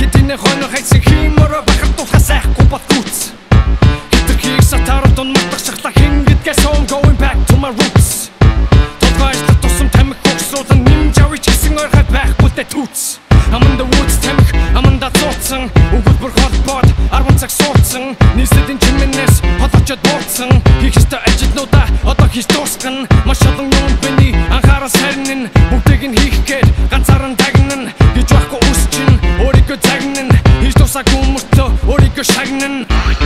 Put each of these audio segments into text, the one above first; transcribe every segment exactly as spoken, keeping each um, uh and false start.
хэдийнэ хойно хайсан хиймөрө бахартуулах сайхгүй батгүйц хитэрхийг сатард он матах шахлах хингидгээ сон going back to my roots Тодгойшлах тусам тамхи хогсруулан нэмж авч хийсэн ойрхай байхгүй дэ түүц I'm in the woods тамхи аманда цууцсан өгүүлбэр холбоод арван цаг суудсан нийслэлийн чимэнээс холоочод бууцсан хийх ёстой ажилтнуудаа одоо хийж дуусгана маш олон юм биний анхаарал сарнин бүгдийг нь хийх гээд ганцаараа тагнана гэж байхгүй үсчин өөрийгөө загнана хийж дуусаагүй мөртөө өөрийгөө шагнана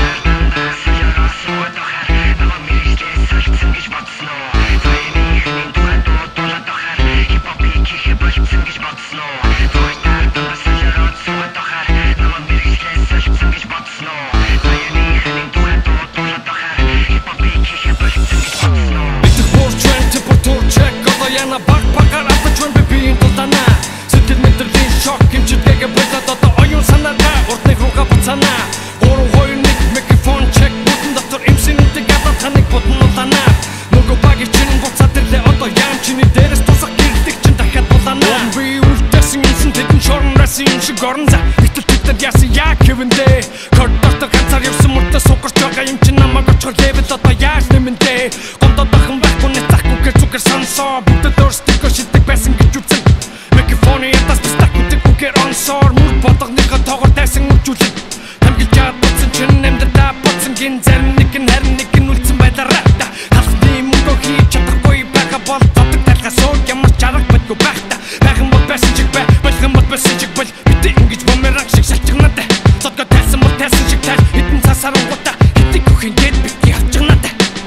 Горн за итэл тэд яасан яг хэвэндээ коридорт ганцаар явсан мөртөө суугарч байгаа юм чи намайг очихор левел одоо яаж нэмэндээ гомдод бахан байхгүй нэг захгүй гэж зүгээр сонсоо бүгд өөрсдөө шилдэг байсан гэж үзэн микрофоны ятас бистакүтэг үгээр онсоор мөр бодгоныхоо тоогоор тайсан үржүүлэн хамгилж чадсан чин нэмдэ боцсон гин зарим нэг нь харин нэг нь үлдсэн байлаараа халахны мөнгө хийж чадахгүй байгаа бол тодог талхаас өөр ямар чарга байтгүй байх та байхын бол байсан чиг бай байхын бол байсан чиг бол ингэж бомерак шиг шалтгаанаа цодго тайсан бол тайсан шиг тай хитэн цасаар угата хитэг бүхэн гээд бити авчгаанаа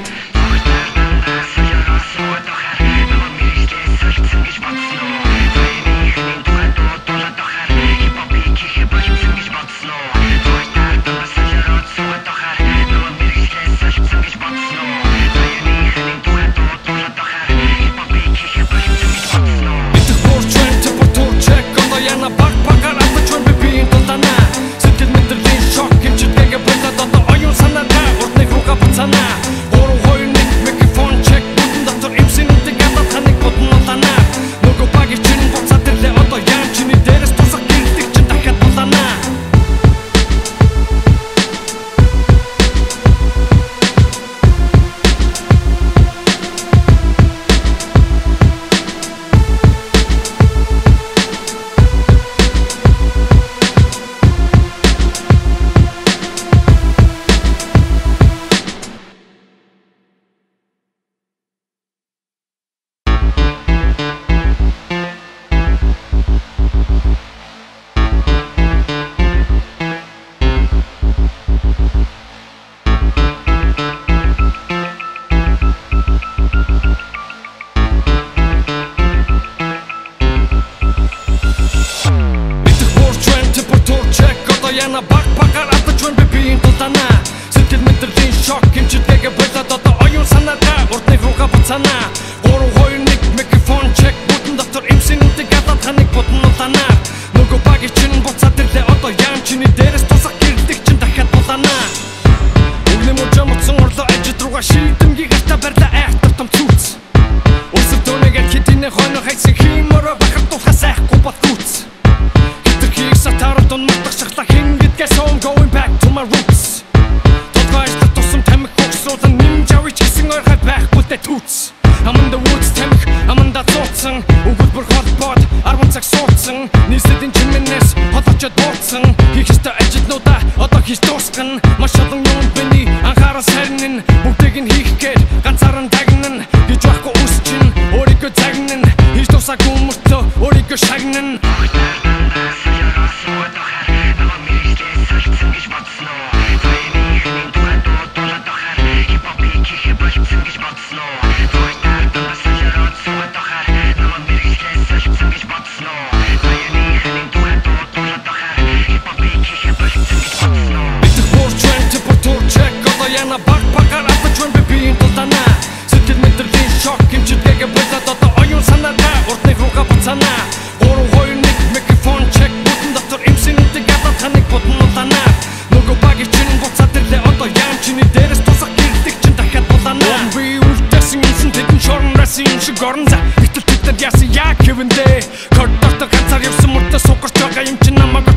Яна баг багаар атачвэн бибийн тултана Сэтгэл мэдрэлийн шок хэмжитгээгээ болоод одоо оюун санаагаа урдны руугаа буцаана гурав хоёр нэг микрофон чек бүтэн доктор эмсэнүүдийг гадаад ханыг будн улаанаа нөгөө багийг чинь буцаад ирлээ одоо яам чиний дээрээс тусах гэрлэг чинь дахиад булаана Өгнө мужаа муцсан орлоо ажид руугаа шийдэмгийг артаа барьлаа айхтар том цүүц Өсөв дөнөгээд хэдийнэ хойно хайсан хиймөрө бахартуулах сайхгүй батгүйц хитэрхийг сатард он матах шахлах Guess I'm going back to my roots Тодгойшлах тусам тамхи хогсруулан нэмж авч хийсэн ойрхай байхгүй дэ түүц I'm in the woods тамхи аманда цууцсан өгүүлбэр холбоод арван цаг суудсан нийслэлийн чимэнээс холоочод бууцсан хийх ёстой ажилтнуудаа одоо хийж дуусгана маш олон юм биний анхаарал сарнин бүгдийг нь хийх гээд ганцаараа тагнана гэж байхгүй үсчин өөрийгөө загнана хийж дуусаагүй мөртөө өөрийгөө шагнана Сэтгэл мэдрэлийн шок хэмжитгээгээ болоод одоо оюун санаагаа урдны руугаа буцаана гурав хоёр нэг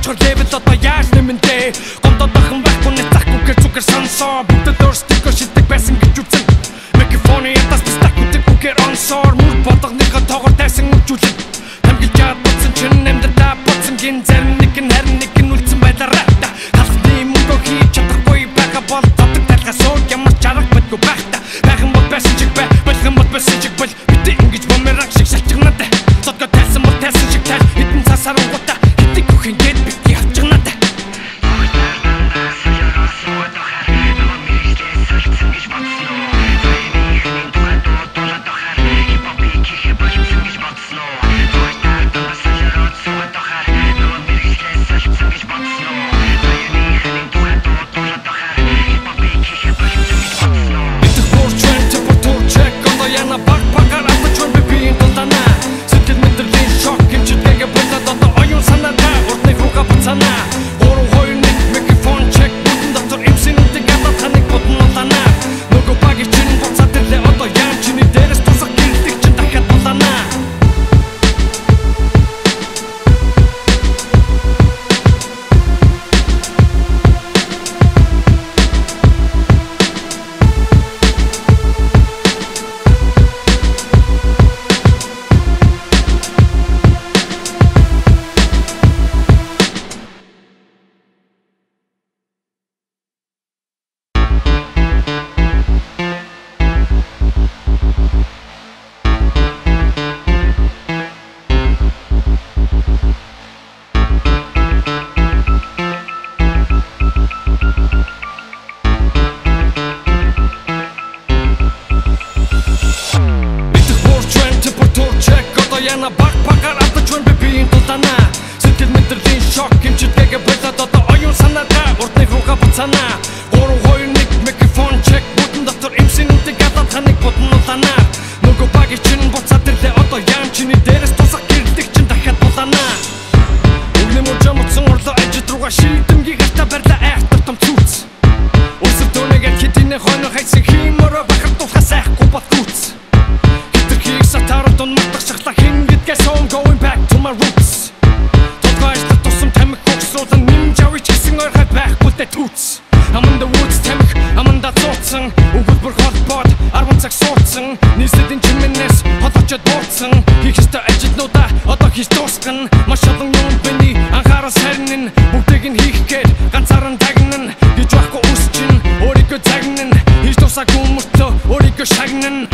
очихоор левел одоо яаж нэмэндээ гомдоод бахан байхгүй нэг захгүй гэж зүгээр сонсоо бүгд өөрсдөө шилдэг байсан гэж үзэн микрофоны ятас бистакүтэг үгээр онсоор мөр бодгоныхоо тоогоор тайсан үжүүлэн тамгилж чадсан чинь амьдралаа боцсон гин зарим нэг нь харин нэг нь үлдсэн байлаараа талхны мөнгө хийж чадахгүй байгаа бол татдаг талхасоо ямар чарах байтгүй байхта байхын бол байсан чиг бай байхын бол байсан чиг бол бити ингэж бомераг шиг шалчгнаад зодго тайсан бол тайсан шиг тай хитэн цасаар угуута хитэг бүхэн гээд бити явчгнаад Яна баг багаар авточвэн би биеийн тултана Сэтгэл мэдрэлийн шок хэмжитгээгээ болоод одоо оюун санаагаа урдны руугаа буцаана гурав хоёр нэг микрофон чек бүтэн дотор эмсийн үнтэй гадаад ханыг бодно улаана нөгөө багийн чинь буцаад ирлээ одоо яам чиний дээрээс тусах гэрдэг чинь дахиад булаана Өгнөм уужаа мутсан орлоо ажид руугаа шийдэмгийг артаа барьлаа айхтар том цүүц Өсөв дүүнэгээр хитийнэ хойно хайсан химороо бахар тулхаа сайхгүй бат гүц Хитэрхийг сатараад он матах шахлаа Guess I'm going back to my roots Толгой ажлах тусам тамхи хогсруулан нэмж авч гисэн ойрхой байхгүй дэ түүц I'm in the woods тамхи аманда цууцсан Өгүүлбэр холбоод арван цаг суудсан Нийслэлийн чимэнээс холоочод буутсан Хийх ёстой ажилнуудаа одоо хийж дуусгана Маш олон юм биний анхаараас харин бүгдийг нь хийх гээд ганцаараа тагнана Гэж байхгүй үс чинь өөрийгөө загнана Хийж дуусаагүй мөртөө өөрийгөө шагнана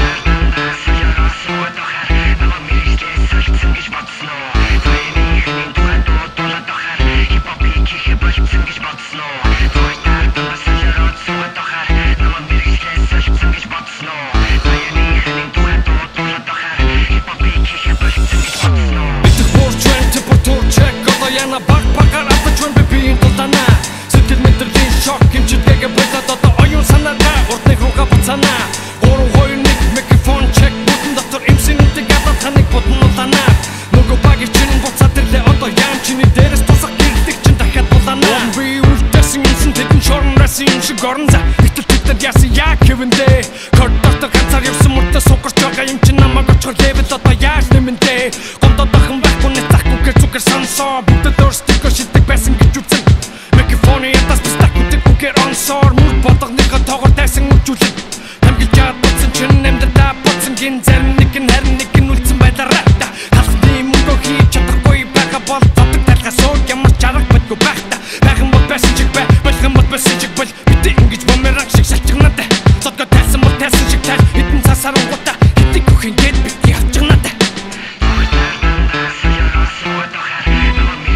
Яна баг багаар авточвэн би биеийн тултана Сэтгэл мэдрэлийн шок хэмжитгээгээ болоод одоо оюун санаагаа урдны руугаа буцаана гурав хоёр нэг микрофон чек бүтэн дотор эмсийн үнтэй гадаад ханыг бодно улаана нөгөө багийн чинь буцаад ирлээ одоо яам чиний дээрээс тусах гэрдэг чинь дахиад булаана би үлдээсэн юмсан тэдэн шорон расын юм шиг орон за гэтэл тэднэр яасан яг хэвэндээ коридортой ганцаар явсан мөртөө суугарч байгаа юм чинь намайг очихоор левел одоо яаж нэмэндээ гомдоод бахан байхгүй нэг захгүй гэж зүгээр сонсоо бүгд өөрсдөө шилдэг байсан гэж үзэн микрофоны ятас бистакүтэг үгээр онсоор мөр бодгоныхоо тоогоор тайсан үжүүлэн тамгилж чадсан чинь амьдралаа боцсон гин зарим нэг нь харин нэг нь үлдсэн байлаараа талхны мөнгө хийж чадахгүй байгаа бол татдаг талхасоо ямар чарах байтгүй байхта байхын бол байсан чиг бай байхын бол байсан чиг бол бити ингэж бомераг шиг шалчгнаад зодго тайсан бол тайсан шиг тай хитэн цасаар угуута хитэг бүхэн гээд бити явчгнаад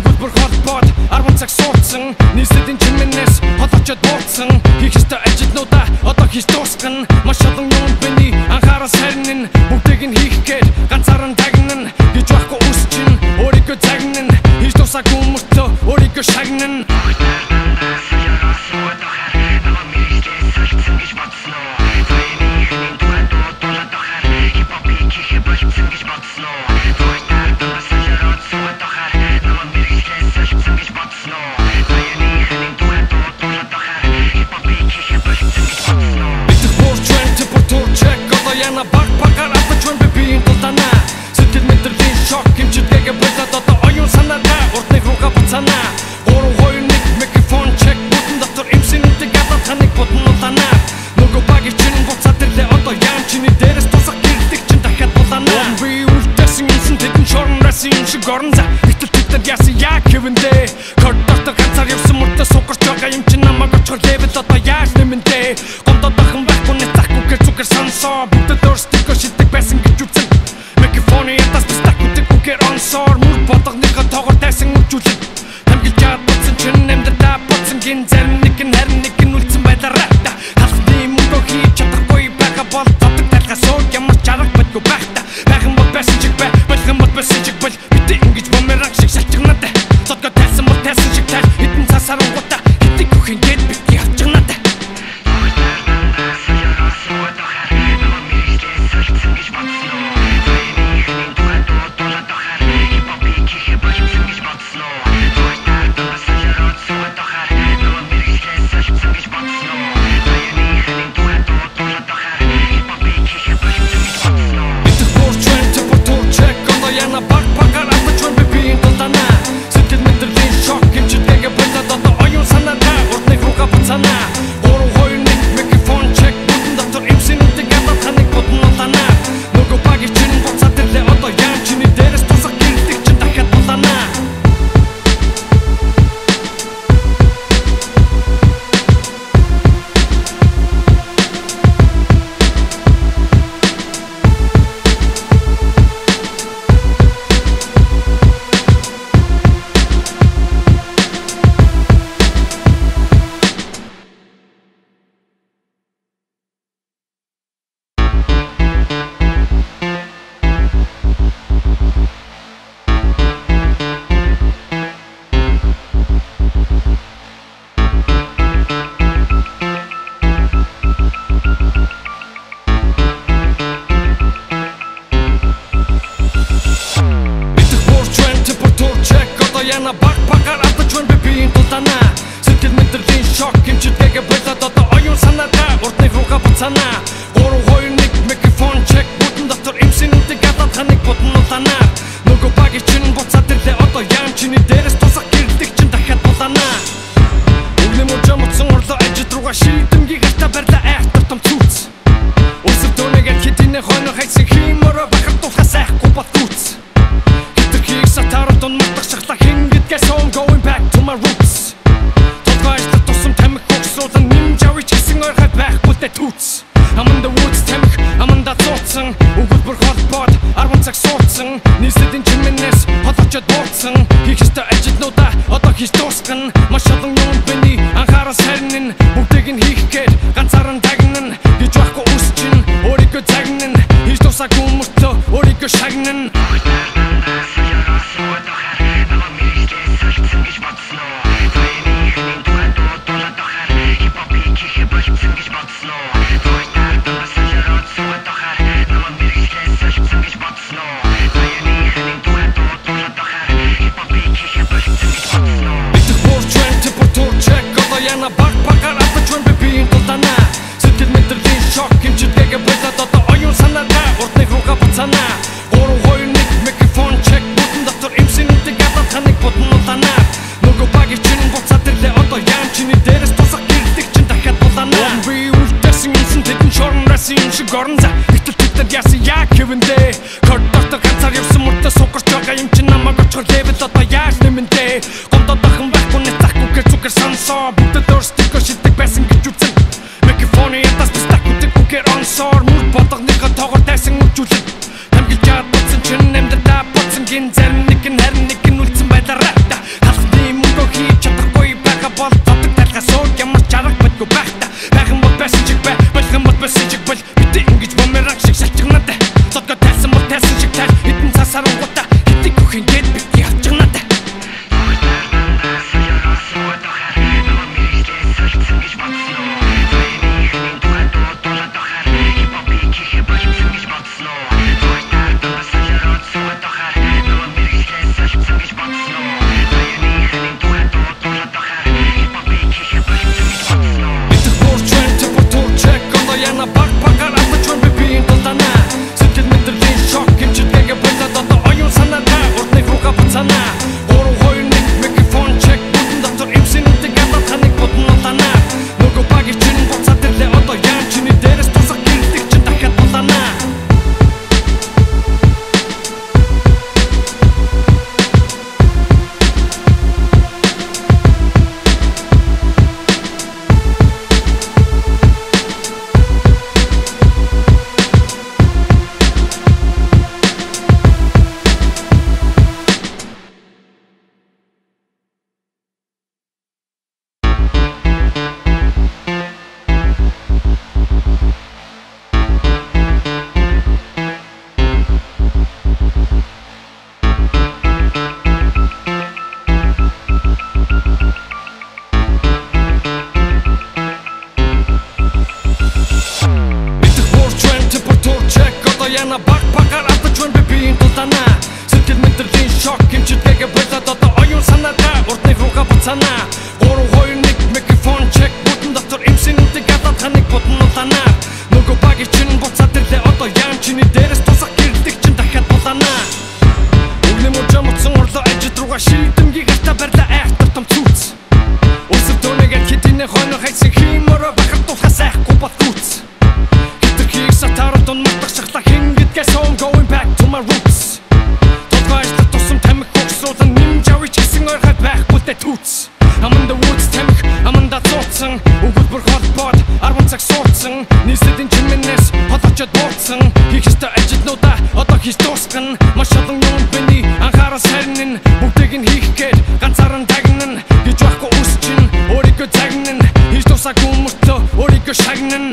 Өгүүлбэр холбоод арван цаг суудсан нийслэлийн чимэнээс холоочод буутсан хийх ёстой ажилтнуудаа одоо хийж дуусгана маш олон юм биний анхаарал сарнин бүгдийг нь хийх гээд ганцаараа тагнана гэж байхгүй үсчин өөрийгөө загнана хийж дуусаагүй мөртөө өөрийгөө шагнана Горнза ихтэл тэдэр яасан яа гэвэндээ кордорто ганцаар явсан мөртөө сукарч байгаа юм чи намайг очихор левел одоо яаж нэмэндээ гомдод ахын байхгүй нэг тахгүй гэж зүгэр сонсоо бүгд өөрсдөө шилдэг байсан гэж үзэн микрофоны ятас бистакуудыг үгээр онсоор мөр бодгоныхоо тоогоор тайсан үжүүлэн тамгилж чадсан чин нэмдэрдээ бодсон гин зарим нэг нь харин нэг нь үлдсэн байлаараа халахны мөнгө хийж чадахгүй байгаа бол тодог талхаа сууг ямар чарах байтгүй байх та байхын бол байсан чиг бай байхын бол байсан чиг бай ингэж бомерang шиг шалчгнаад цодгоо тайсан мод тайсан шиг тай хитэн цасаар угуута хитэг бүхэн гээд битгий авчгнаад Горнза ихтэл тэдэр яасан яа гэвэндээ кордорто ганцаар явсан мөртөө сукарч байгаа юм чи намайг очихор левел одоо яаж нэмэндээ гомдод ахын байхгүй нэг тахгүй гэж зүгэр сонсоо бүгд өөрсдөө шилдэг байсан гэж үзэн микрофоны ятас бистакуудыг үгээр онсоор мөр бодгоныхоо тоогоор тайсан үжүүлэн тамгилж чадсан чин нэмдэрдээ бодсон гин зарим нэг нь харин нэг нь үлдсэн байлаараа буцаана гурав хоёр нэг микрофон чек бүтэн дотор эмсэнүүдийг гадаад таныг бодно утаана нөгөө багийн чинь буцаад ирлээ одоо яан чиний дээрээс тусах гэрдэг чинь дахиад булаана өгнө мөчм утсан орлоо ажид руугаа шийдэмгийг ата барьлаа айхтар том цүүц өсөв дөнөгээд хитинэ хоног хайсан химороо бахар тухас айхгүй батгүүц хитэрхийг сатард он матах шахлаа хингидгээс home going back to my roots тодгойлох тусам тамхи хогсруулан нинжави чигсэн ойрхой байхгүй дэ түүц Аманда woods тамхи аманда цуцсан өгөлбөр холбоод арван цаг суудсан нийслэлийн чимэнээс хоточод буутсан хийх ёстой ажилтнуудаа одоо хийж дуусгана маш олон юм биний анхаарал сарнин бүгдийг нь хийх гээд ганцаараа тагнан гэж байхгүй үсчин өөрийгөө загнан хийж дуусаагүй мөртөө өөрийгөө шагнан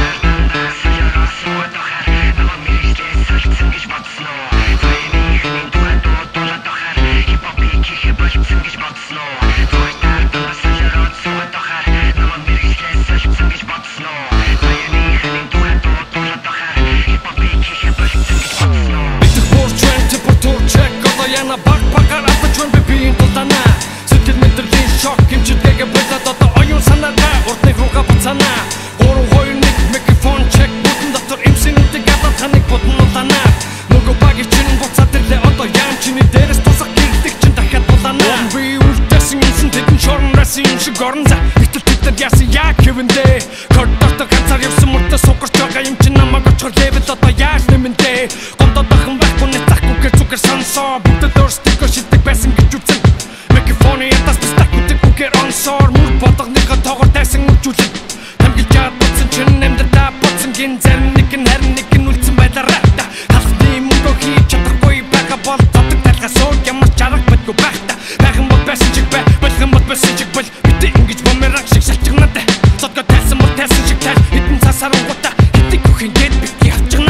Яна баг багаар атачван би биеийн тултана Сэтгэл мэдрэлийн шок хэмжидгээгээ болоод одоо оюун санаагаа урдны руугаа буцаана гурав хоёр нэг микрофон чек бүтэн дотор эмсэнүүдийг гадаад таныг бодно утаана нөгөө багийн чинь буцаад ирлээ одоо яан чиний дээрээс тусах гэрдэг чинь дахиад булаана би үлдээсэн юмсан тэдэн шорон расын юм шиг орон за гэтэл тэд нар яасан яа хэвэндээ код дотор ганцаар явсан мөртөө суугарч байгаа юм чинь намайг очихор левел одоо яаж нэмэндээ гомдоод ахын байхгүй нэг захгүй гэр зүгэр сонсоо Өөрсдөө шилдэг байсан гэж үзэн Микрофоны ятас бистак үтэг үгээр онсоор Мүр бодгоныхоо тоогоор тайсан үжүүлэн Тамгилж чад бодсон чинь амьдралаа бодсон гин зарим нэг нь харин нэг нь үлдсэн байлаараа Халахны мөнгөө хийж чадахгүй байгаа бол Зодог талхаа суур ямар чарах байтгүй байх та Байхын бол байсан чиг бай, болгон бол байсан чиг бол Бити ингэж бомераг шиг шалчгнаад Зодгоо тайсан бол тайсан шиг тай Хитэн цасаар угуута хитэг бүхэн гээд бити авчгнаад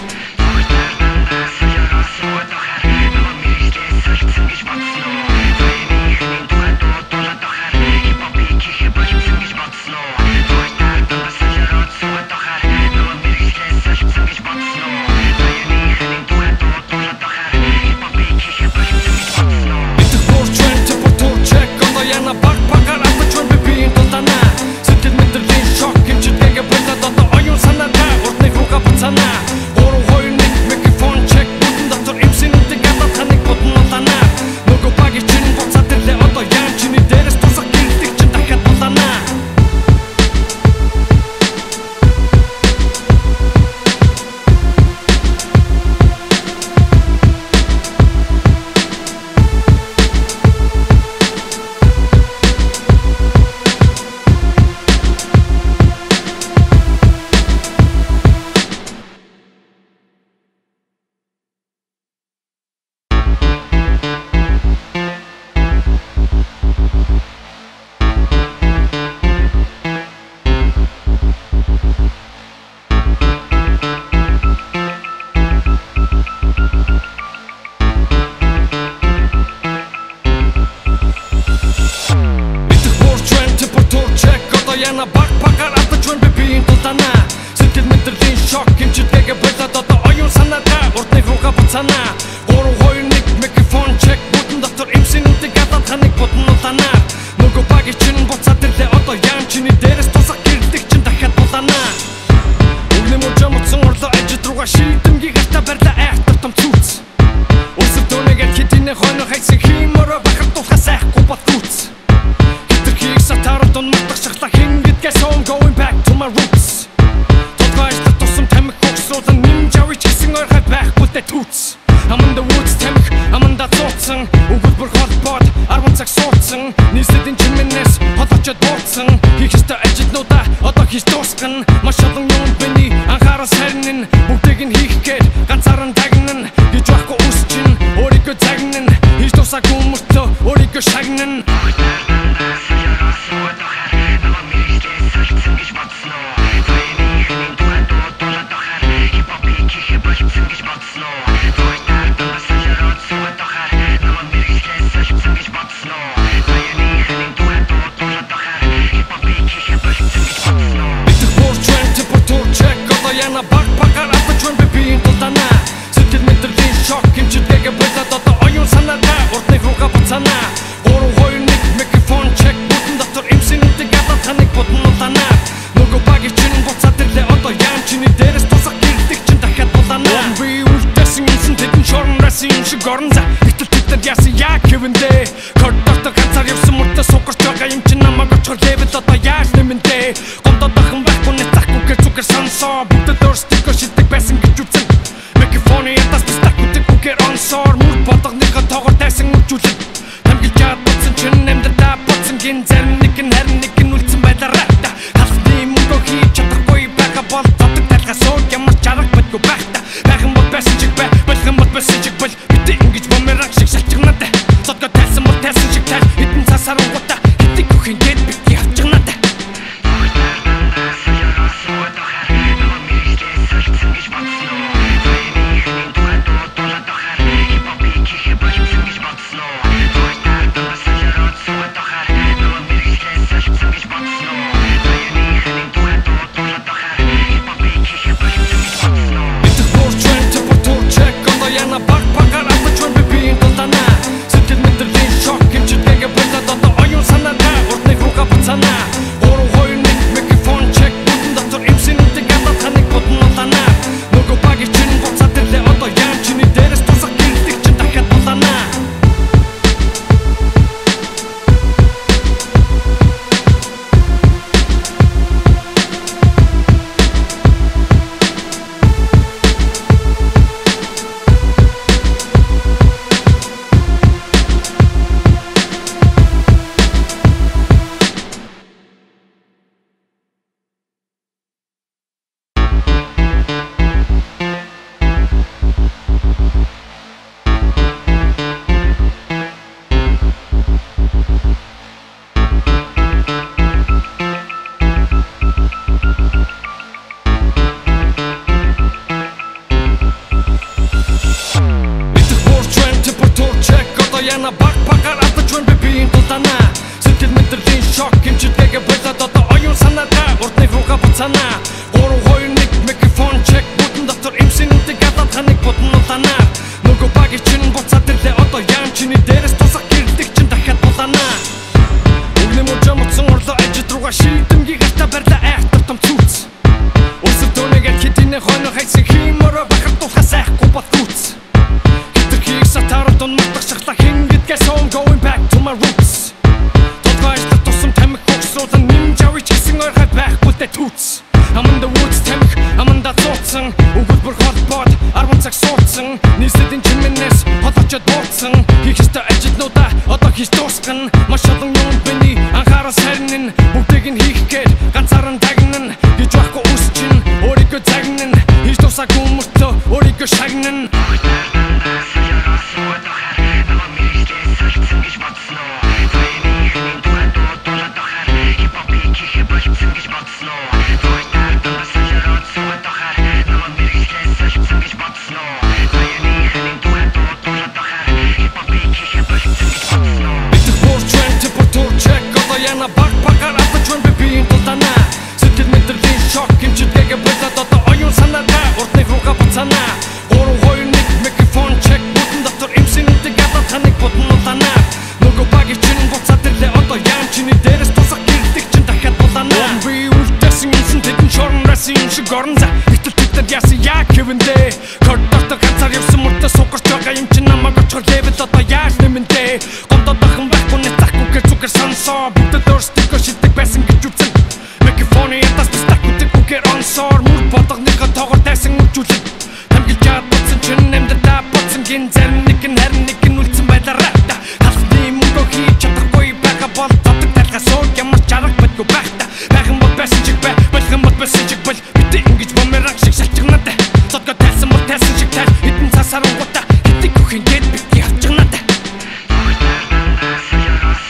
Яна баг багаар атачван би биеийн тултана Сэтгэл мэдрэлийн шок хэмжидгээгээ болоод одоо оюун санаагаа урдны руугаа буцаана гурав хоёр нэг микрофон чек бүтэн дотор эмсэнүүдийг гадаад таныг бодно утаана нөгөө багийн чинь буцаад ирлээ одоо яан чиний дээрээс тусах гэрдэг чинь дахиад булаана өгнө мөчм утсан орлоо ажид руугаа шийдэмгийг ата барьлаа айхтар том цүүц өсөв дөнөгээд хитинэ хоног хайсан химороо бахар тухас айхгүй батгүүц хитэрхийг сатард он матах шахлаа Guess home going back to my roots тодгойлох тусам тамхи хогсруулан нинжави чигсэн ойрхой байхгүй дэ түүц Аманда woods тамхи аманда цуцсан өгөлбөр холбоод арван цаг суудсан нийслэлийн чимэнээс хоточод буутсан хийх ёстой ажилтнуудаа одоо хийж дуусгана маш олон юм биний анхаарал сарнин бүгдийг нь хийх гээд ганцаараа тагнан гэж байхгүй үсчин өөрийгөө загнан хийж дуусаагүй мөртөө өөрийгөө шагнан Яна баг багаар атачван би биеийн тултана Сэтгэл мэдрэлийн шок хэмжидгээгээ болоод одоо оюун санаагаа урдны руугаа буцаана гурав хоёр нэг микрофон сукарч байгаа юм чи намайг очихор левел одоо яаж нэмэндээ гомдоод бахан байхгүй нэг тахгүйгээр зүгээр сонсоо бүгд өөрсдөө шилдэг байсан гэж үзэн микрофоны ятас бистакүдэг үгээр онсоор мөр бодгоныхоо тоогоор тайсан үжүүлэн тамгилж чадсан чин нэмдэрдээ боцсон гин зарим нэг нь харин нэг нь үлдсэн байлаарай та халхны мөнгө хийж чадахгүй байгаа бол зовдөг талхаас өөр ямар чарга битгүй байх та байхын бол байсан чиг бай болох юм бол байсан чиг бол бид ингэж бомерang шиг шалчгнаад цодгоо тайсан бол тайсан шиг тай хитэн цасаран гута хитэг үхэн гээд бид явчихнаад Яна баг багаар атаж байна би биеийн тултана Сэтгэл мэдрэлийн шок хэмжээгээ болоод одоо оюун санаатай урдны руугаа буцаана Гурав хоёр нэг микрофон чек бүтэн дотор эмсэнүүдийг гадаад ханыг бодно улаана Нөгөө багийн чинь буцаад ирлээ одоо яан чиний дээрээс тусах гэрдэг чинь дахиад булаана Өгнө мөржөө мөцсөн орлоо ажид руугаа шийдэмгийг ата барьлаа айхтар том цүүц Өсөв дөнөгээд хэдийнэ хойно хайсан химороо бахар тухаас айхгүй батгүүц Хитэрхийг сатард он матах шахлаа Guess I'm going back to my roots Don't guys let тусам тамиг хогсруулан нэмжавич гэсэн ойрхай байхгүй дэ түүц I'm in the woods тамиг аманда цууцсан Өгөл бүр холбоод арван цаг суудсан Нийслэлийн чимэнээс холочод буутсан Хийх ёстой ажилнуудаа одоо хийж дуусгана Маш олон юм миний анхаарал сарнин Бүгдийг нь хийх гээд ганцаараа тагнана Гэж байхгүй үс чинь өөрийгөө загнана Хийж дуусаагүй мөртөө өөрийгөө шагнана Яна баг багаар атаж байна би биеийн тултана Сэтгэл мэдрэлийн шок хэмжээгээ болоод одоо оюун санаатай урдны руугаа буцаана Гурав хоёр нэг микрофон чек бүтэн дотор эмсэнүүдийг гадаад ханыг бодно улаана Нөгөө багийн чинь буцаад ирлээ одоо яан чиний дээрээс тусах гэрдэг чинь дахиад булаана Би үлдээсэн юмсан тэдэн шорон расын юм шиг орон за Гэтэл тэд нар яасан яг хэвэндээ Коридортой ганцаар явсан мөртөө сукарч байгаа юм чинь намайг очихор левел одоо яаж нэмэндээ Гомдоод бахан байхгүй нэг тахгүйгээр зүгээр сонсоо Бүгд өөрсдөө шилдэг байсан гэж үзэн Микрофоны ятас бистакүдэг үгээр онсоор мөр бодгоныхоо тоогоор тайсан үжүүлэн Тамгилж чадсан чин нэмдэрдээ боцсон гин зарим нэг нь харин нэг нь үлдсэн байлаарай та халхны мөнгө хийж чадахгүй байгаа бол зовдөг талхаас өөр ямар чарга битгүй байх та байхын бол байсан чиг бай болох юм бол байсан чиг бол бид ингэж бомерang шиг шалчгнаад цодгоо тайсан бол тайсан шиг тай хитэн цасаран гута хитэг үхэн гээд бид явчихнаад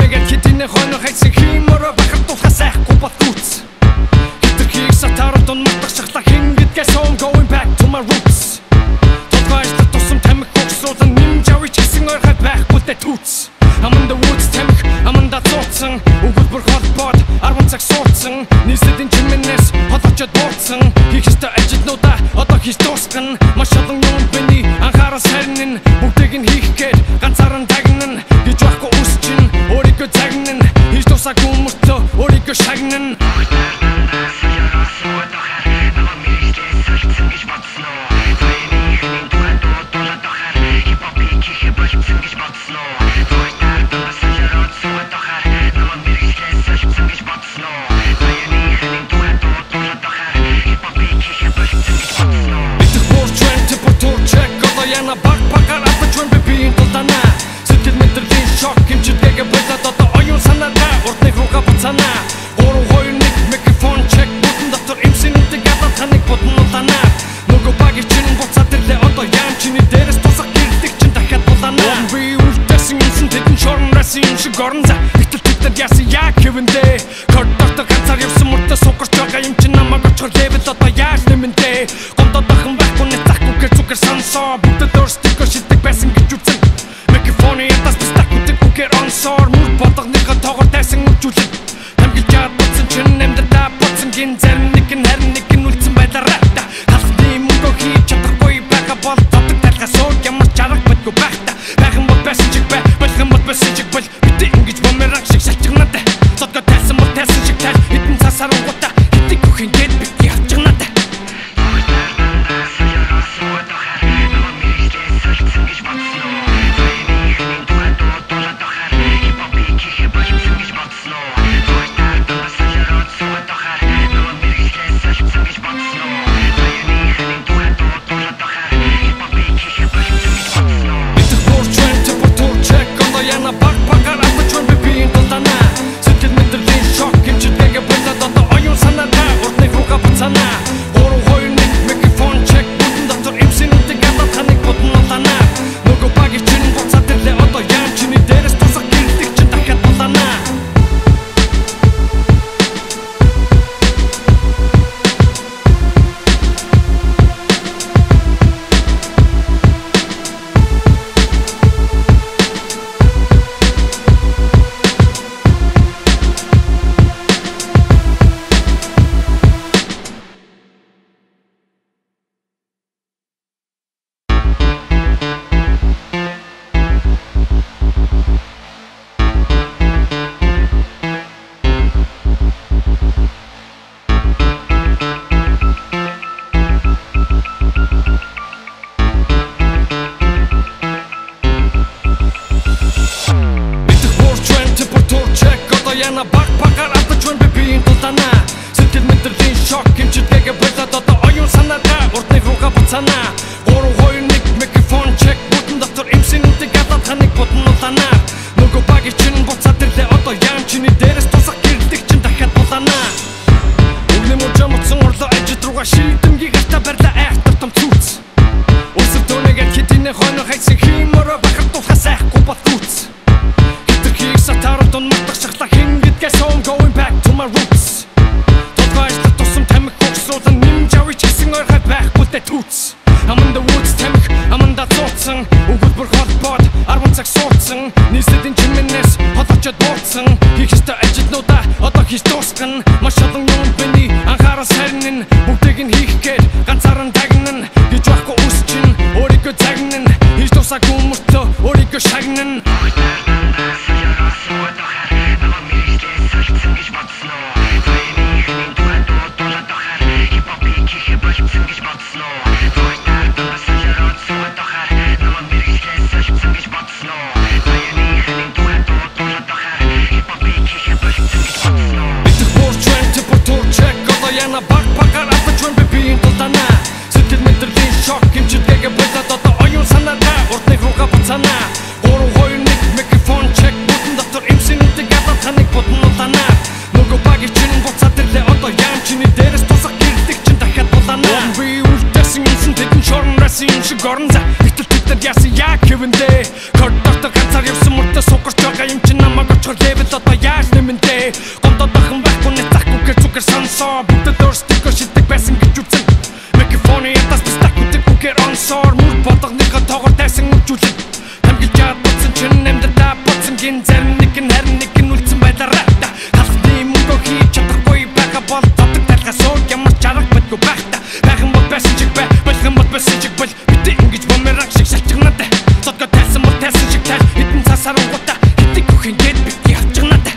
нэг хэдийн хойно хайсан химээр бахад тухай сайхгүй батгууц хитрхийг сатард он матах шахлах хин гэдгээс I'm going back to my roots Тогтойч тусам тамиг хогсруулан нэмжавич гэсэн ойрхай байхгүй дэ түүц I'm in the woods тамиг аманда цууцсан өгөлбөр холбоод арван цаг суудсан нийслэлийн чимэнээс хоточод бууцсан хийх ёстой ажилтнуудаа одоо хийж дуусгана маш олон юм биний анхаарал сарнин бүгдийг нь хийх гээд ганцаараа тагнана гэж байхгүй үсчин өөрийгөө загнана хийж дуусаагүй мөртөө өөрийгөө шагнана Горнза итэл тэтгэр яасан яг хэвэндээ коридорт ганцаар явсан мөртөө сукарч байгаа юм чи намайг очихор левел одоо яаж нэмэндээ гомдод бахан байхгүй нэтахгүй гэр зүгэр сонсоо бүгд өөрсдөө шилдэг байсан гэж үзэн микрофоны ятас бистакүтэг үгээр онсоор мөр бодгоныхоо тоогоор тайсан үжүүлэн тамгилж чадсан чин нэмдэрдээ боцсон гин зарим нэг нь харин нэг нь үлдсэн байлаараа халахны мөнгө хийж чадахгүй байгаа бол тодог талхаа сууг ямар чарах байтгүй байхта байхын бол байсан чиг бай болгон бол байсан чиг бол ингэж бомерак шиг шалчгнаад цодгоо тайсан бол тайсан шиг тал хитэн цасаар угуута хитэг бүхэн гээд бити хавчгнаад I'm in the woods тамиг аманда цууцсан өгөлбөр холбоод арван цаг суудсан нийслэлийн чимэнээс хоточод бууцсан хийх ёстой ажилтнуудаа одоо хийж дуусгана маш олон юм биний анхаарал сарнин бүгдийг нь хийх гээд ганцаараа тагнана гэж байхгүй үсчин өөрийгөө загнана хийж дуусаагүй мөртөө өөрийгөө шагнана Горнза итэл тэтгэр яасан яг хэвэндээ коридорт ганцаар явсан мөртөө сукарч байгаа юм чи намайг очихор левел Хэдий бүхэн гээд битгий авчих надаа.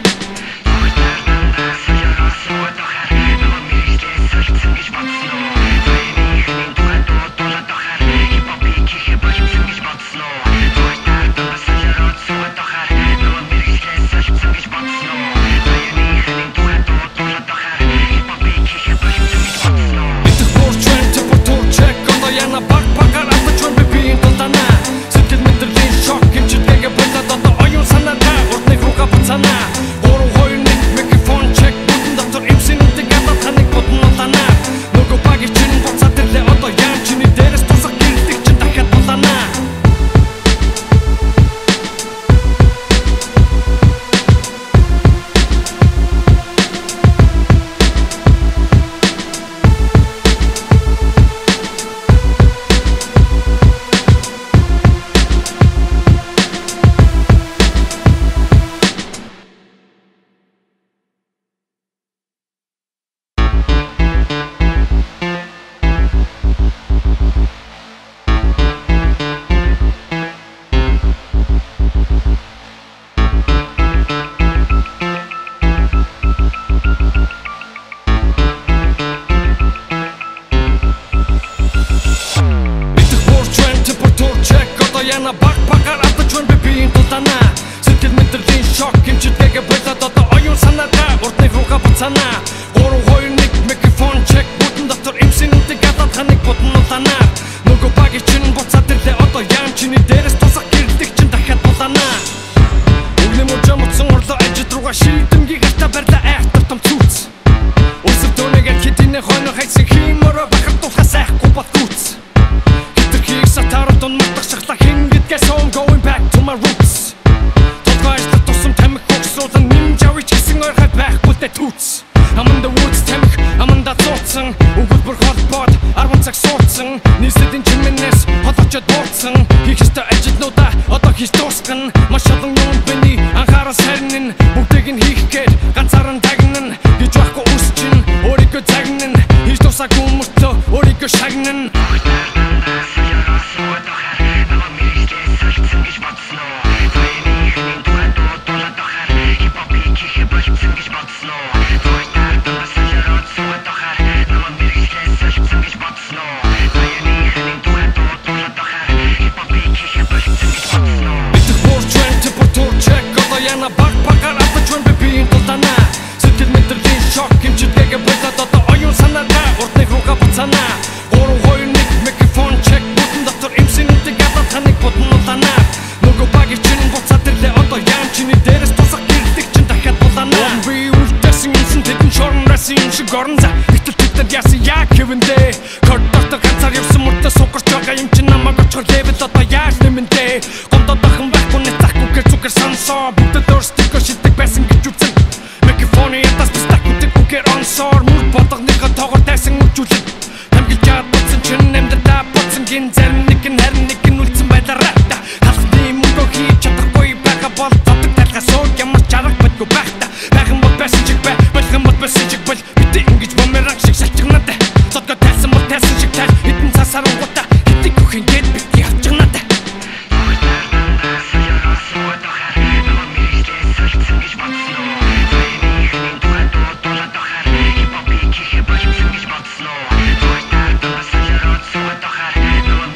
Яна баг багаар атаж байна би биеийн тултанаа. Сэтгэл мэдрэлийн шок хэмжээгээ болоод одоо оюун санаагаа урдны руугаа буцаанаа. Гурав хоёр нэг микрофон чек бүтэн дотор эмсэнүүдийг гадаад ханыг бодно улаанаа. Нөгөө багийг чинь буцаад ирлээ одоо яам чиний дээрээс тусах гэрдэг чинь дахиад булаанаа. Өгнө мужаа муцсан орлоо ажид руугаа шийдэмгийг артаа барьлаа айхтар том цүүц. Өсөв дөнөгээд хэдийнэ хойно хайсан хиймөрөө бахар тулхаа сайхгүй батгүүц. Хитрхийг сатард он матгашглаа So I'm going back to my roots. Толгойд тусам тамхи хогсруулан нэмжавч гэсэн ойрхой байхгүй тэ түүц. I'm in the woods тамхи аманда цуцсан. Өгүүлбэр холбоод арван цаг суудсан. Нийслэлийн чимэнээс холбочод дуудсан. Хийх ёстой ажилнуудаа одоо хийж дуусгана. Маш олон юм биний анхаарал сарнин. Бүгдийг нь хийх гээд ганцаараа тагнана. Гэж байхгүй үсчин өөрийгөө загнана. Хийж дуусаагүй мөртөө өөрийгөө шагнана. Яна баг багаар атаж байна би биеийн тултанаа. Сэтгэл мэдрэлийн шок хэмжээгээ болоод одоо оюун санаагаа урдны руугаа буцаанаа. Гурав хоёр нэг микрофон чек бүтэн дотор эмсэнүүдийг гадаад ханыг бодно улаанаа. Нөгөө багийг чинь буцаад ирлээ одоо яам чиний дээрээс тусах гэрдэг чинь дахиад булаанаа. Би үлдээсэн юмсан тэдэн шорон расын юм шиг орон за. Гэтэл тэдэн яасан яг хэвэндээ. Код дотор ганцаар явсан мөртөө суугарч байгаа юм чинь намайг очихор левел одоо яаж нэмэндээ. Гомдоо дахин байхгүй нэг тахгүй гэж зүгэр сонсоо. Стикер шилдэг байсан гэж үзэн. Микрофоны ятас бистакуудыг үгээр онсоор. Мөр бодгоныхоо тоогоор тайсан үжүүлэн. Тамгилж яад бодсон чинь амьдралаа бодсон гин. Зарим нэг нь харин нэг нь үлдсэн байлаараа. Халахны мөнгөө хийж чадахгүй байгаа бол зодог талхаа сууг ямар чарах байтгүй байх та. Байхын бол байсан чиг бай, болох бол байсан чиг бол битээ ингэж бомеранг шиг шалчигнаад. Зодгоо тайсан бол тайсан шиг тай. Хитэн цаасаар угуудаа хитэг бүхэн гээд битгий авчигнаад.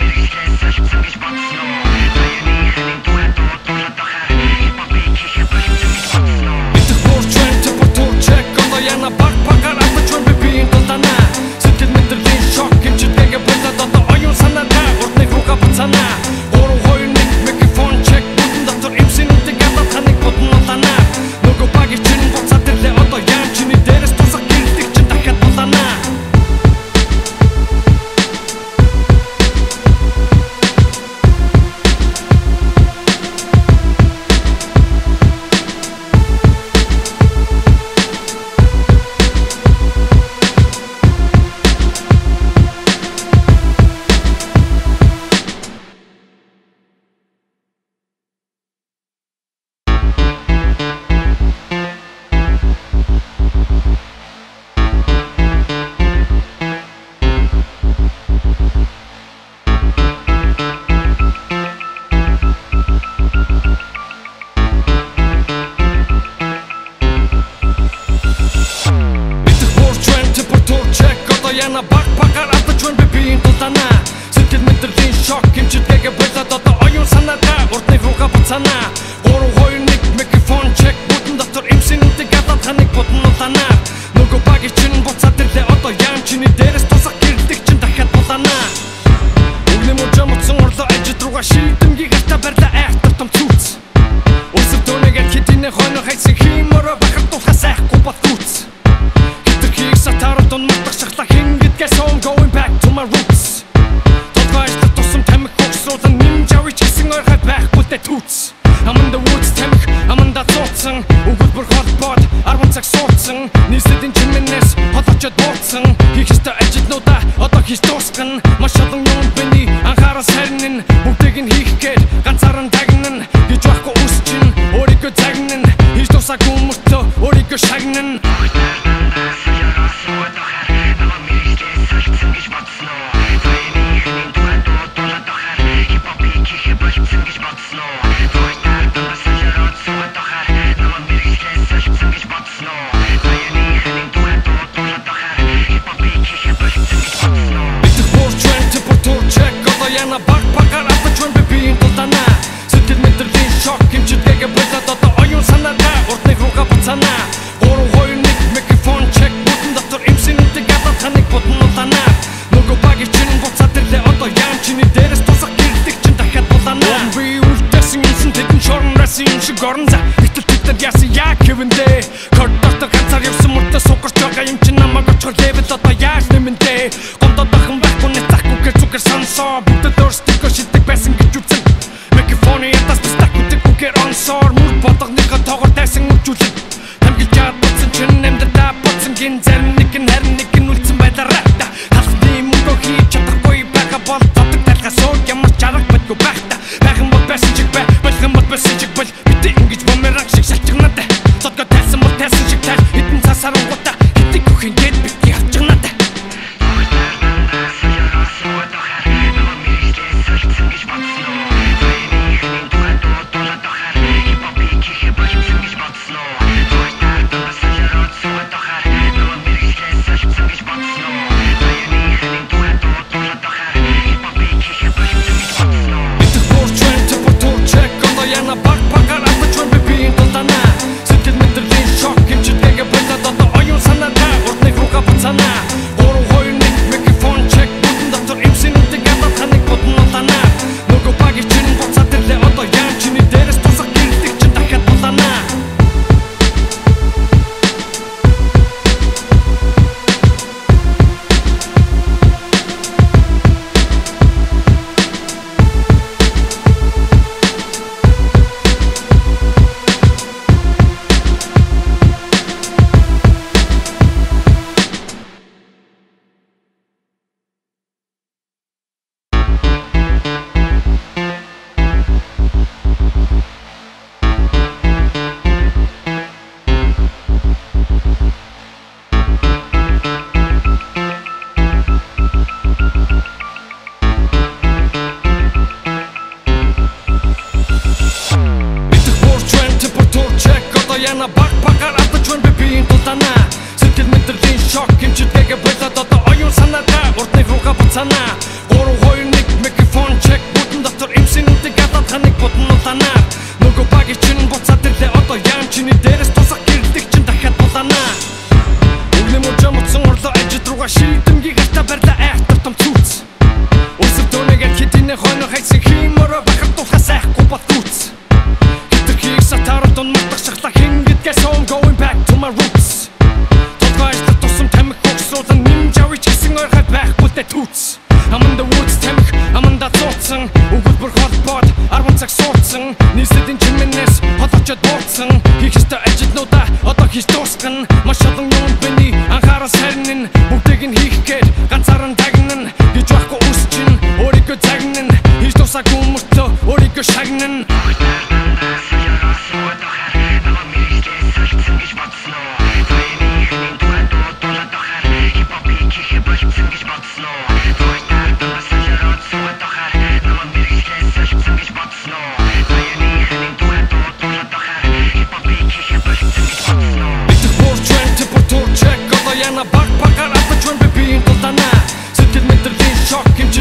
Push дултана Сэтгэл мэдрэлийн шок хэмжидгээгээ болоод одоо оюун санаагаа урдны руугаа буцаана Гурав хоёр нэг микрофон чек бүтэн дотор эмсэнүүдийг гадаад ханыг бодно улаана Нөгөө багийн чинь буцаад ирлээ одоо яам чиний дээрээс тусах гэрдэг чинь дахиад булаана Өгнө мужаа муцсан орлоо ажид руугаа шийдэмгийг артаа барьлаа айхтар том цүүц Усэр дүүнэгээд хитинэ хойно хайсан химороо бахартуулахаас айхгүй батгүүц Хитэрхийг сатараад он мартах шахлаа хингидгээ I'm going back to my roots Тодгойлох тусам тамхи хогсруулан нэмж авч хийсэн ойрхой байхгүй дэ түүц I'm in the woods тамхи аманда цуцсан өгүүлбэр холбоод арван цаг суудсан нийслэлийн чимэнээс холоочод бууцсан хийх ёстой ажилнуудаа одоо хийж дуусгана маш олон юм биний анхаарал сарнин бүгдийг нь хийх гээд ганцаараа тагнана гэж байхгүй үс чинь өөрийгөө загнана хийж дуусаагүй мөртөө өөрийгөө шагнана Яна баг багаар атачван бибиин тултана Сэтгэл мэдрэлийн шок хэмжидгээгээ болоод одоо оюун санаагаа урдны руугаа буцаана Гурав хоёр нэг микрофон чек бүтэн дотор эмсэнүүдийг гадаад ханыг бодно улаана Нөгөө багийн чинь буцаад ирлээ одоо яам чиний дээрээс тусах гэрдэг чинь дахиад булаана Би үлдээсэн юмсан тэдэн шорон расын юм шиг орон за Гэтэл тэднэр яасан яг хэвэндээ Код дотор ганцаар явсан мөртөө сукарч байгаа юм чинь намайг очихор левел одоо яаж нэмэндээ Гомдод бахан байхгүй нэг захгүй гэж зүгэр сонсоо Бүгдэд өөрсдөө шилдэг байсан гэж үзэн Микрофоны ятас бистакуудыг бүгээр онсоор Мөр бодгоныхоо тоогоор тайсан үржүүлэн Хамгилжаад бодсон чинь амьдралаа бодсон гин зарим нэг нь харин нэг нь үлдсэн байлаараа Халхны мөнгөө хийж чадахгүй байгаа бол тодог талхаас өөр ямар чарга байтгүй байх та Байхан бол байсан чиг бай, болгон бол байсан чиг бол Битээ ингэж бомерак шиг шалтгнаад Содгоо тайсан бол тайсан шиг тай Хитэн цаасаар унгуудаа хитэг өхин гээд битгий авчгнаад Яна баг багаар атачван бибиин тултана Сэтгэл мэдрэлийн шок хэмжидгээгээ болоод одоо оюун санаагаа урдны руугаа буцаана Гурав хоёр нэг микрофон чек бүтэн дотор эмсэнүүдийг гадаад ханыг бодно улаана Нөгөө багийн чинь буцаад ирлээ одоо яам чиний дээрээс тусах гэрдэг чинь дахиад булаана Өгнө мужаа муцсан орлоо ажид руугаа шийдэмгийг артаа барьлаа айхтар том цүүц Усэр дүүнэгээд хитинэ хойно хайсан химороо бахартуулахаас айхгүй батгүүц Хитэрхийг сатараад он мартах шахлаа Guess I'm going back to my roots Тодгойлох тусам тамхи хогсруулан нэмж авч хийсэн ойрхой байхгүй дэ түүц I'm in the woods тамхи аманда цуцсан өгүүлбэр холбоод арван цаг суудсан нийслэлийн чимэнээс холоочод бууцсан хийх ёстой ажилнуудаа одоо хийж дуусгана маш олон юм биний анхаарал сарнин бүгдийг нь хийх гээд ганцаараа тагнана гэж байхгүй үс чинь өөрийгөө загнана хийж дуусаагүй мөртөө өөрийгөө шагнана Яна баг багаар атачван бибиин тултана Сэтгэл мэдрэлийн шок хэмж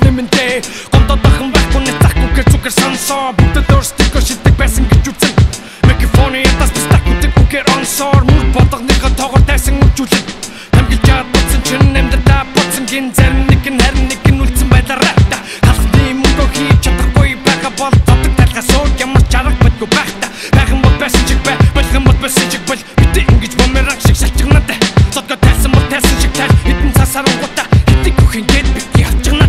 нэмэндээ гомдоо дахин байхгүй нэг тахгүй гэж зүгээр сонсоо бүгд өөрсдөө шилдэг байсан гэж үзэн микрофоны ятас бистакүтэг үгээр онсоор мөр бодгоныхоо тоогоор тайсан үжүүлэн тамгилж чадсан чинь амьдралаа бодсон гин зарим нэг нь харин нэг нь үлдсэн байлаараа талхны мөнгө хийж чадахгүй байгаа бол зодог талхасоо ямар чарга байтгүй байхта байхын бол байсан чиг бай болгон бол байсан чиг бол бит ингэж бомераг шиг шалчгнаад зодго тайсан бол тайсан шиг тай хитэн цасаар угуута хитэг бүхэн гээд бит явчгнаад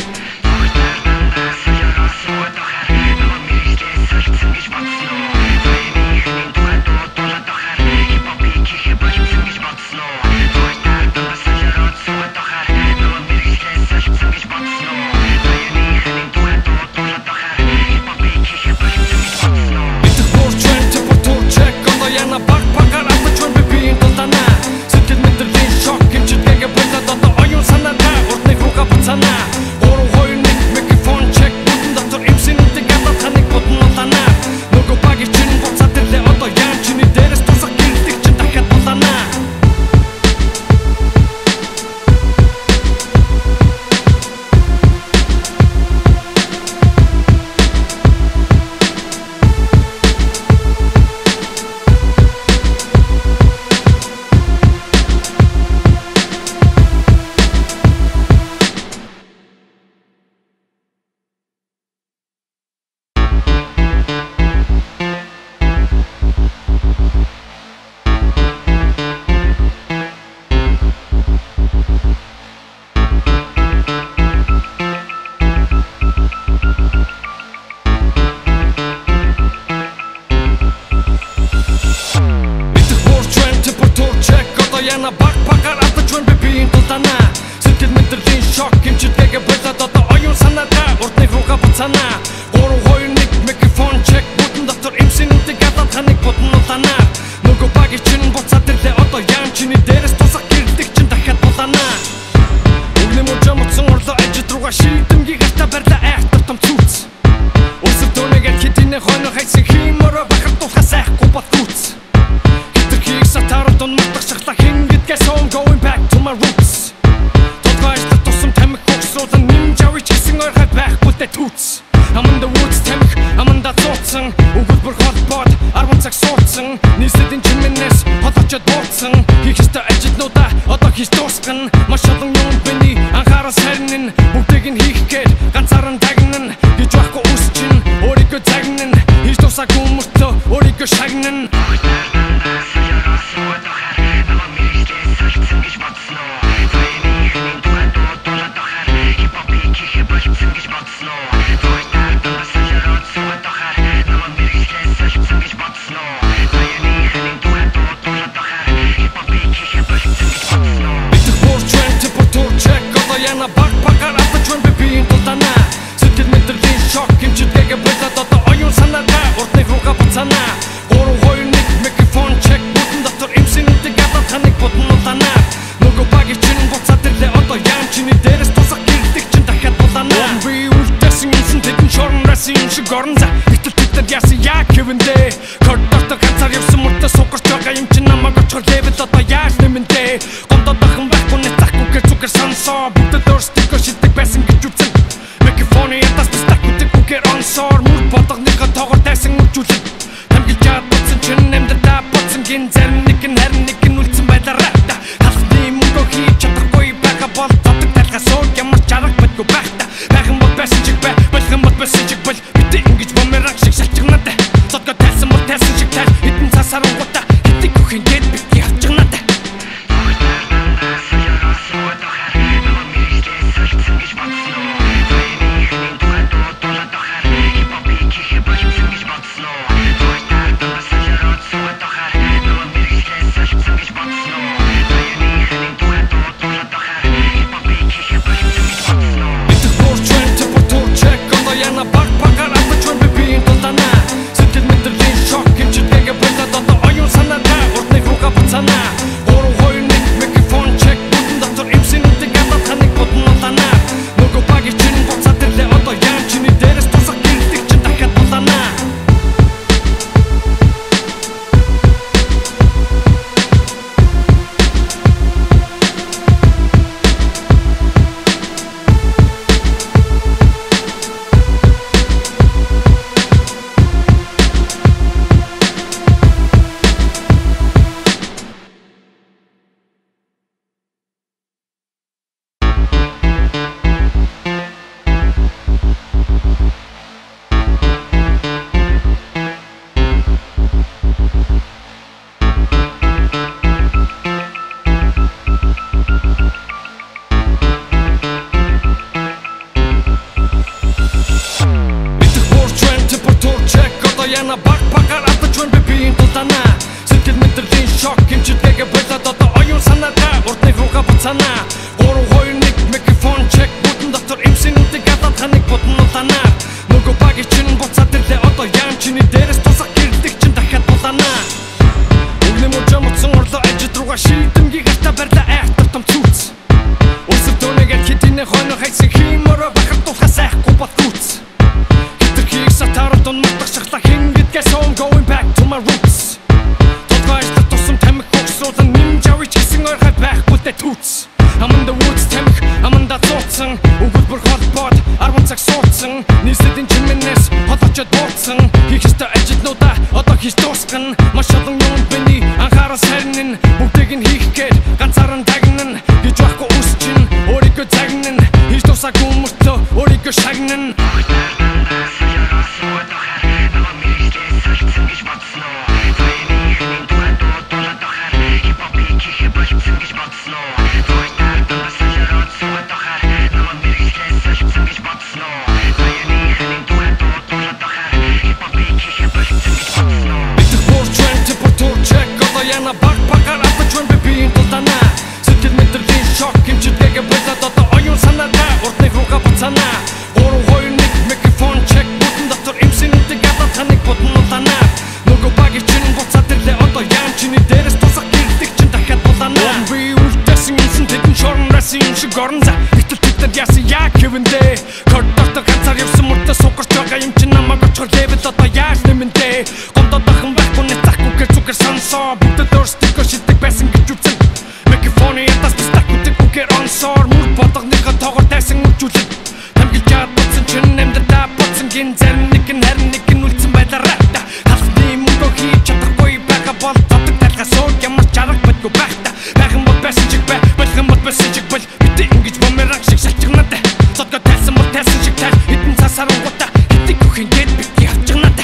Яна баг багаар авточвэн би биеийн тултана Сэтгэл мэдрэлийн шок хэмжитгээгээ болоод одоо оюун санаагаа урдны руугаа буцаана гурав хоёр нэг микрофон чек бүтэн дотор эмсэнүүдийг гадаад ханыг бодно улаана нөгөө багийн чинь буцаад ирлээ одоо яан чиний дээрээс тусах гэрдэг чинь дахиад булаана Өгнөм уужаа мутсан орлоо ажид руугаа шийдэмгийг артаа барьлаа айхтар том цүүц Өсөв дүүнэгээр хэдийнэ хойно хайсан химороо бахар тухаас айхгүй бат гүц Хитэрхийг сатараад он матах шахлаа Guess I'm going back to my roots Толгой ажлах тусам тамхи хогсруулан нэмж авч хийсэн ойрхой байхгүй дэ түүц I'm in the woods тамхи аманда цууцсан өгүүлбэр холбоод арван цаг суудсан нийслэлийн чимэнээс хоточод буутсан хийх ёстой ажилнуудаа одоо хийж дуусгана маш олон юм биний анхаарал сарнин бүгдийг нь хийх гээд ганцаараа тагнана гэж байхгүй үс чинь өөрийгөө загнана хийж дуусаагүй мөртөө өөрийгөө шагнана Яна баг багаар авточвэн би биеийн тултана Сэтгэл мэдрэлийн шок хэмжитгээгээ болоод одоо оюун санаагаа урдны руугаа буцаана гурав хоёр нэг микрофон чек бүтэн дотор эмсэнүүдийг гадаад ханыг бодно улаана нөгөө багийн чинь буцаад ирлээ одоо яан чиний дээрээс тусах гэрдэг чинь дахиад булаана би үлдээсэн юмсан тэдэн шорон расын юм шиг орон за гэтэл тэднэр яасан яг хэвэндээ код дотор ганцаар явсан мөртөө сугарч байгаа юм чинь намайг очихор левел одоо яаж нэмэндээ гомдоо дахин байхгүй нэг тахгүй гэж зүгээр сонсоо бүгд өөрсдөө шилдэг байсан гэж үзэн микрофоны ятас бистакүтэг үгээр онсоор мөр бодгоныхоо тоогоор тайсан үжүүлэн тамгилж чадсан чинь амьдралаа бодсон гин зарим нэг нь харин нэг нь үлдсэн байлаараа талхны мөнгө хийж чадахгүй байгаа бол зодог талхасоо ямар чарга байтгүй байхта байхын бол байсан чиг бай болгон бол байсан чиг бол бит ингэж бомераг шиг шалчгнаад зодго тайсан бол тайсан шиг тай хитэн цасаар угуута хитэг бүхэн гээд бит явчгнаад шок хэмжээтэйгээ болоод одоо оюун санаагаа урдны руугаа буцаанаа гурав хоёр нэг микрофон чек бүтэн дотор эмсэнүүдийг гадаад ханыг бодно улаанаа нөгөө багийн чинь буцаад ирлээ одоо яам чиний дээрээс тусах гэрдэг чинь дахиад булаанаа өгнө мөржөө мөцсөн орлоо ажид руугаа шийдэмгийг артаа барьлаа айхтар том цүүц өсөв дөнөгээд хитинэ хойно хайсан химороо бахар тухаа сайхгүй батгүүц хитэрхийг сатард он матах шахлаа хингидгээс home going back to my roots Толгойд тусам тамхи хогсруулан нэмж авъя ч гэсэн ойрхой байхгүй дэ түүц Аманда woods тамхи аманда цуцсан өгөл бүр холбоод арван цаг суудсан нийслэлийн чимэнээс холоочод буутсан хийх ёстой ажилнуудаа одоо хийж дуусгана маш олон юм бэний анхаарал сарнин бүгдийг нь хийх гээд ганцаараа тагнана гэж байхгүй үсчин өөрийгөө загнана хийж дуусаагүй мөртөө өөрийгөө шагнана Горн за ихтэл тэтгэр яасан яа гэвэндэ кордорто ганцаар явсан мөртөө сукарч байгаа юм чи намайг очихор левел одоо яаж нэмэндэ гомдоо дахин байхгүй нэг тахгүй гэж зүгэр сонсоо бүгд өөрсдөө шилдэг байсан гэж үзэн микрофоны ятас бистакүтэг үгээр онсоор мөр бодгоныхоо тоогоор тайсан үжүүлэн тамгилж чадсан чин нэмдэрдээ боцсон гин зарим нэг нь харин нэг нь үлдсэн байлаараа халахны мөнгө хийж чадахгүй байгаа бол цогт талхаа сууж ямар чарах байтгүй байх та байхын бол байсан чиг бай байхын бол байсан чиг бай ингэж бомеран шиг шалчгнаад цогт тайсан бол тайсан шиг тай хитэн цасаар угуута хитэг бүхэн гээд бити авчгнаад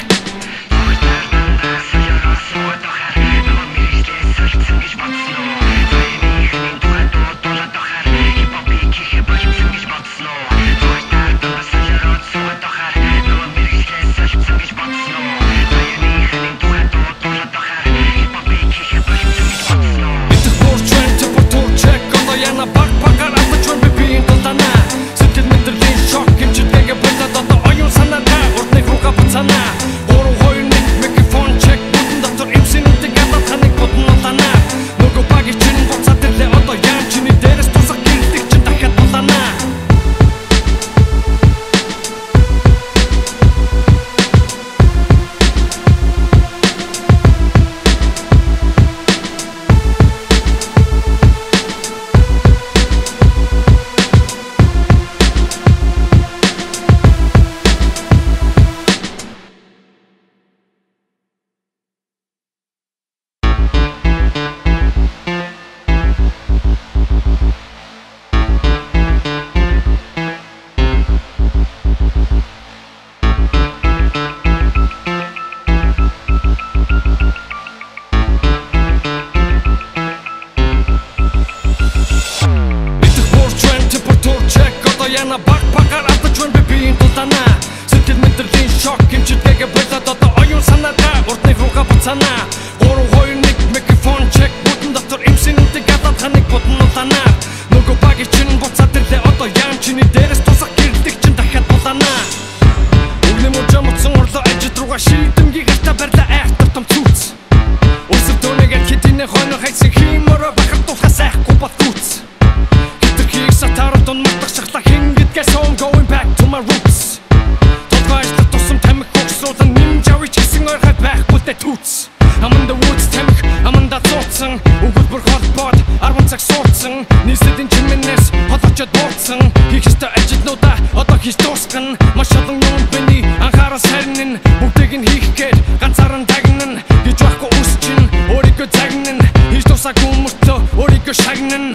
Amanda woods тамхи аманда цуцсан өгөл бүр холбоод арван цаг суудсан нийслэлийн чимэнээс холоочод буутсан хийх ёстой ажилнуудаа одоо хийж дуусгана маш олон юм бэний анхаарал сарнин бүгдийг нь хийх гээд ганцаараа тагнана гэж байхгүй үсчин өөрийгөө загнана хийж дуусаагүй мөртөө өөрийгөө шагнана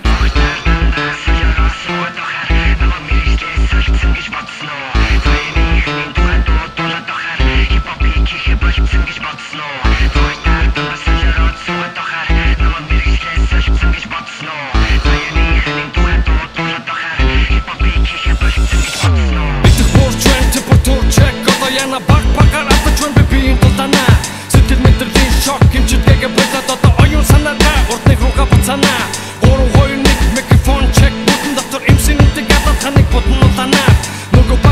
Шок хэмжээтэйгээ болоод одоо оюун санаа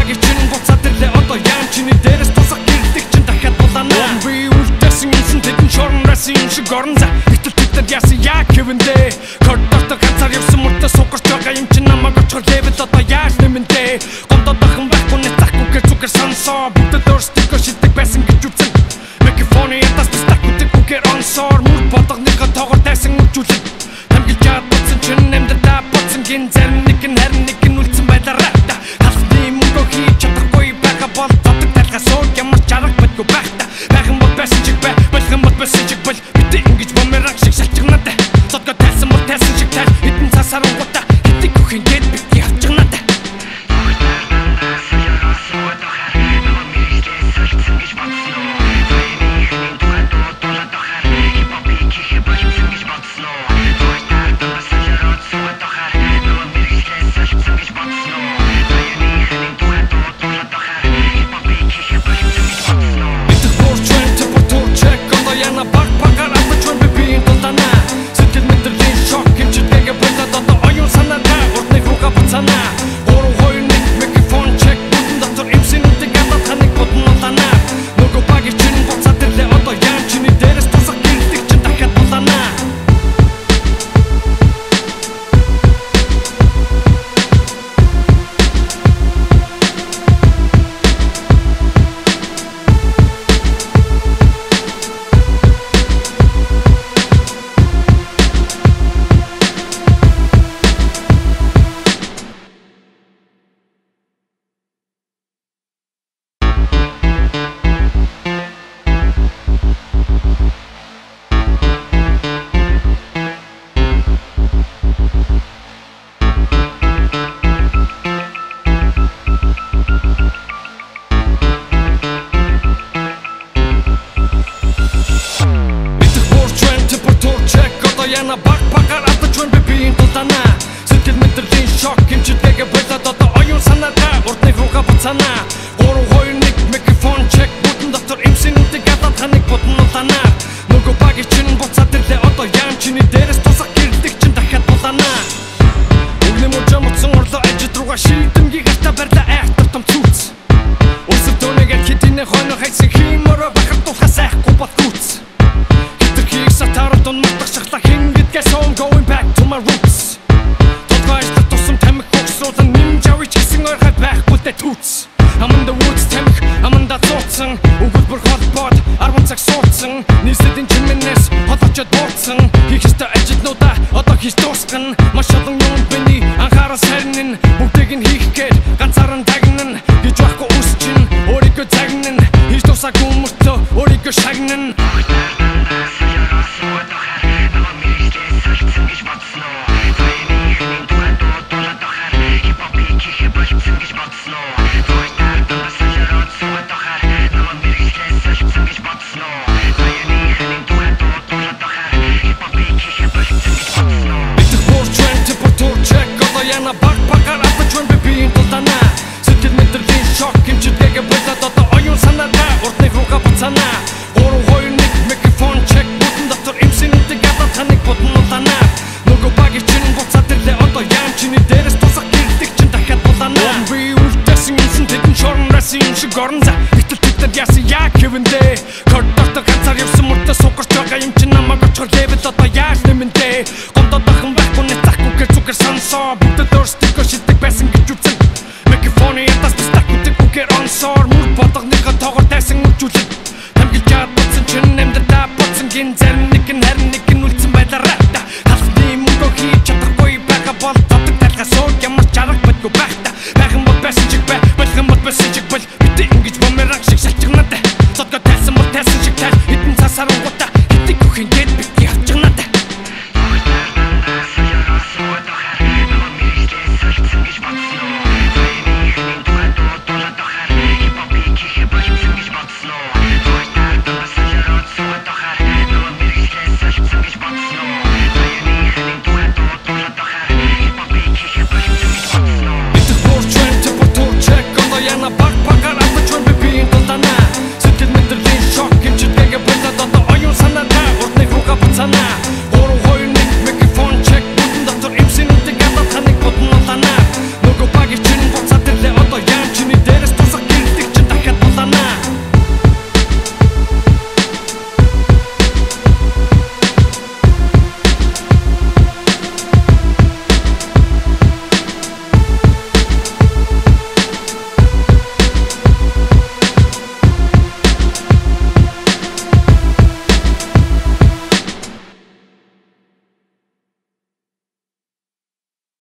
багийн чинь буцаад ирлээ одоо яам чиний дээрээс тусах гэрдэг чинь дахиад булаана би үлдээсэн юмсан тэдэн шорон расын шиг орон за итэл тэдэн яасан яг хэвэндээ кордортой ганцаар явсан мөртөө сугарч байгаа юм чинь намайг очихор левел одоо яаж нэмэндээ гомдоод бахан байхгүй нэг захгүй гэр зүгэр сонсоо бүгдэд өөрсдөө шилдэг байсан гэж үзэн микрофоны ятас бистакуудыг үгээр онсоор мөр бодгоныхоо тоогоор тайсан үжүүлэн тамгилж чадсан чинь нэмдэ боцсон гин зарим нэг нь харин нэг нь үлдсэн байлаараа халахны мөнгө хийж чадахгүй байгаа бол зодог талхасоо ямар чарга байтгүй байх та байхын бол байсан чиг бай болгон бол байсан чиг бол битээ ингэж бомерак шиг шалчгнаад зодгоо тайсан бол тайсан шиг тай хитэн цасаар унгата хитэг өхин гээд битгий авчгнаад яна баг багаар атаж байна би биеийн тултана сэтгэл мэдрэлийн шок хэмжээтэйгээ болоод одоо оюун санаатай урдны руугаа буцаана гурав хоёр нэг микрофон чек бүтэн дотор эмсэнүүдийг гадаад ханыг бодно улаана нөгөө багийн чинь буцаад ирлээ одоо яам чиний дээрээс тусах гэрдэг чинь дахиад булаана өгнө мөчм утсан орлоо ажид руугаа шийдэмгийг ата барьлаа айхтар том цүүц өсөв дөнөгээр хитинэ хойно хайсан химороо бахар тухаа сайхгүй батгүүц хитрхийг сатард он матгашглаа Guess I'm going back to my roots. Don't guys that do some time so the ninja we chasing or head back with the toots. I'm in the woods temp, I'm in that sorting. Oh good work hot pot, I want sex sorting. Ni sitting chimneys, hot at your boxing. He is the edge no da, other he's tosken. My shotgun young Benny, and Haras Hernin, who digging he get, Gansaran Dagnen, he Draco Ustin, or he could Dagnen, he's no Sagumusto, or he could Shagnen. Баг багаар атаж байна би биеийн тултана сэтгэл мэдрэлийн шок хэмжээтэйгээ болоод одоо оюун санаатай урдны руугаа буцаана гурав хоёр нэг микрофон чек бүтэн дотор эмсэнүүдийг гадаад ханыг бодно улаана нөгөө багийн чинь буцаад ирлээ одоо яам чиний дээрээс тусах гэрдэг чинь дахиад булаана би үлдээсэн юмсан тэдэн шорон расын шиг орон за итэл тэдэн яасан яг хэвэндээ кордортой ганцаар явсан мөртөө сугарч байгаа юм чинь намайг очихор левел одоо яаж нэмэндээ гомдоод бахан байхгүй нэг захгүй гэр зүгэр сонсоо өөрсдөө шилдэг байсан гэж үзэн микрофоны ятас бистакуудыг үгээр онсоор мөр бодгоныхоо тоогоор тайсан үжүүлэн тамгилж чадсан чинь нэмдэ боцсон гин зарим нэг нь харин нэг нь үлдсэн байлаараа халахны мөнгө хийж чадахгүй байгаа бол зодог талхасоо ямар чарга байтгүй байх та байхын бол байсан чиг бай болгон бол байсан чиг бол